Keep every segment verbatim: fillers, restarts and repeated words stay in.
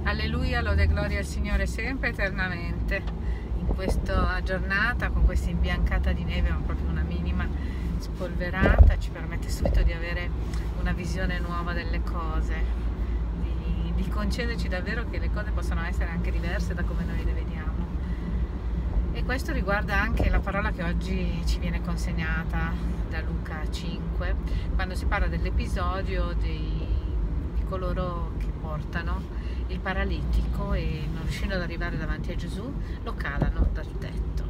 Alleluia, lode e gloria al Signore sempre eternamente. In questa giornata, con questa imbiancata di neve, ma proprio una minima spolverata, ci permette subito di avere una visione nuova delle cose, di, di concederci davvero che le cose possano essere anche diverse da come noi le vediamo. E questo riguarda anche la parola che oggi ci viene consegnata da Luca cinque, quando si parla dell'episodio dei, di coloro che portano il paralitico e, non riuscendo ad arrivare davanti a Gesù, lo calano dal tetto.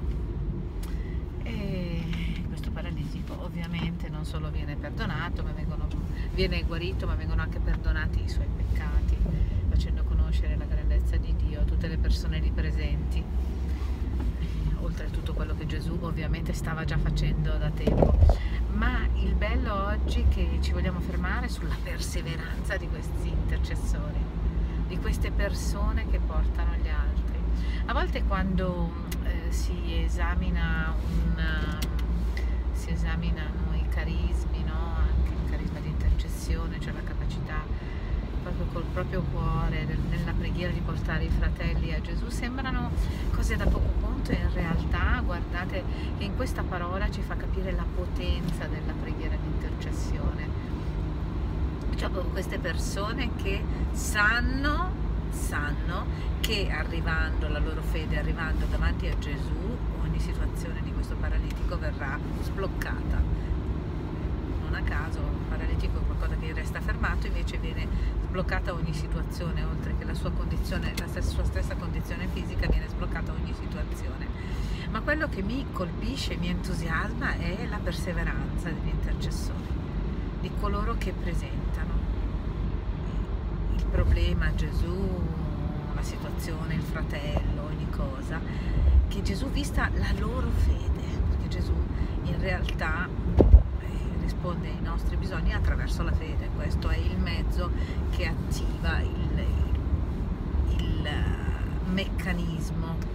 E questo paralitico ovviamente non solo viene perdonato, ma vengono, viene guarito, ma vengono anche perdonati i suoi peccati, facendo conoscere la grandezza di Dio a tutte le persone lì presenti, oltre a tutto quello che Gesù ovviamente stava già facendo da tempo. Ma il bello oggi è che ci vogliamo fermare sulla perseveranza di questi intercessori, di queste persone che portano gli altri. A volte quando eh, si esamina un, uh, si esaminano i carismi, no? Anche il carisma di intercessione, cioè la capacità proprio col proprio cuore del, nella preghiera di portare i fratelli a Gesù, sembrano cose da poco conto, e in realtà guardate che in questa parola ci fa capire la potenza della preghiera di intercessione. Cioè queste persone che sanno, sanno che arrivando, la loro fede arrivando davanti a Gesù, ogni situazione di questo paralitico verrà sbloccata. Non a caso un paralitico è qualcosa che resta fermato, invece viene sbloccata ogni situazione, oltre che la sua condizione, la stessa, sua stessa condizione fisica, viene sbloccata ogni situazione. Ma quello che mi colpisce, mi entusiasma è la perseveranza degli intercessori, di coloro che presentano il problema a Gesù, la situazione, il fratello, ogni cosa, che Gesù, vista la loro fede, perché Gesù in realtà eh, risponde ai nostri bisogni attraverso la fede. Questo è il mezzo che attiva il, il, il meccanismo.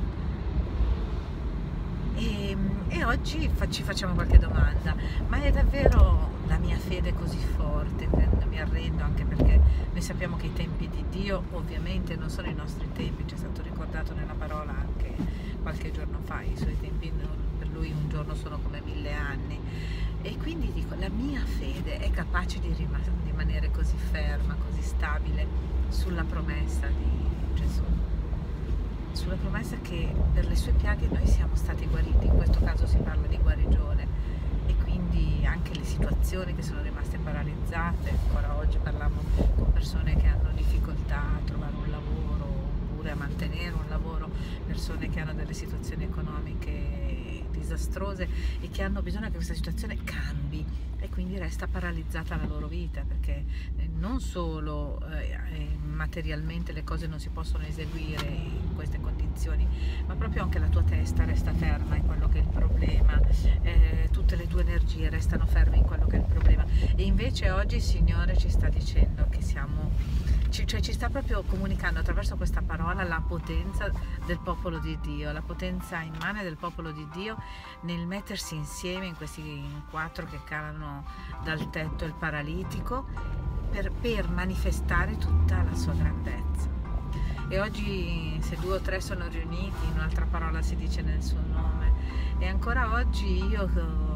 E, e oggi ci facciamo qualche domanda: ma è davvero la mia fede così forte? Mi arrendo, anche perché noi sappiamo che i tempi di Dio ovviamente non sono i nostri tempi, ci è stato ricordato nella parola anche qualche giorno fa, i suoi tempi per lui un giorno sono come mille anni. E quindi dico, la mia fede è capace di rimanere così ferma, così stabile sulla promessa di Gesù, sulla promessa che per le sue piaghe noi siamo stati guariti. In questo caso si parla di guarigione, e quindi anche le situazioni che sono rimaste paralizzate. Ancora oggi parliamo con persone che hanno difficoltà a trovare un lavoro oppure a mantenere un lavoro, persone che hanno delle situazioni economiche disastrose e che hanno bisogno che questa situazione cambi, e quindi resta paralizzata la loro vita, perché non solo eh, materialmente le cose non si possono eseguire in queste condizioni, ma proprio anche la tua testa resta ferma in quello che è il problema, eh, tutte le tue energie restano ferme in quello che è il problema. E invece oggi il Signore ci sta dicendo che siamo, cioè ci sta proprio comunicando attraverso questa parola la potenza del popolo di Dio, la potenza immane del popolo di Dio nel mettersi insieme in questi in quattro che calano dal tetto il paralitico per, per manifestare tutta la sua grandezza. E oggi, se due o tre sono riuniti, in un'altra parola si dice nel suo nome. E ancora oggi io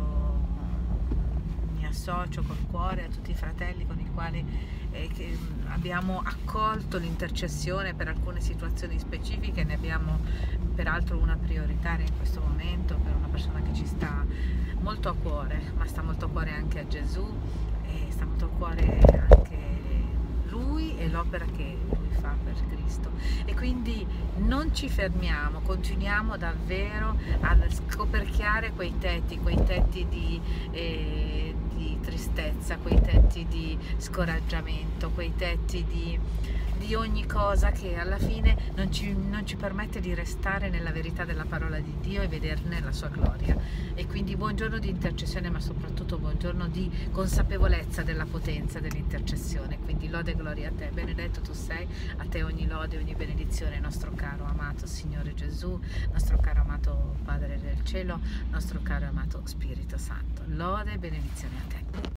mi associo col cuore a tutti i fratelli con i quali eh, che abbiamo accolto l'intercessione per alcune situazioni specifiche. Ne abbiamo peraltro una prioritaria in questo momento per una persona che ci sta molto a cuore, ma sta molto a cuore anche a Gesù, e sta molto a cuore anche lui e l'opera che lui fa per Cristo. E quindi non ci fermiamo, continuiamo davvero a scoperchiare quei tetti, quei tetti di, eh, di tristezza, quei tetti di scoraggiamento, quei tetti di, di ogni cosa che alla fine non ci, non ci permette di restare nella verità della parola di Dio e vederne la sua gloria. E quindi buongiorno di intercessione, ma soprattutto buongiorno di consapevolezza della potenza dell'intercessione. Quindi lode e gloria a te, benedetto tu sei, a te ogni lode, ogni benedizione, nostro caro amato Signore Gesù, nostro caro amato Padre del cielo, nostro caro amato Spirito Santo. Lode e benedizione a te.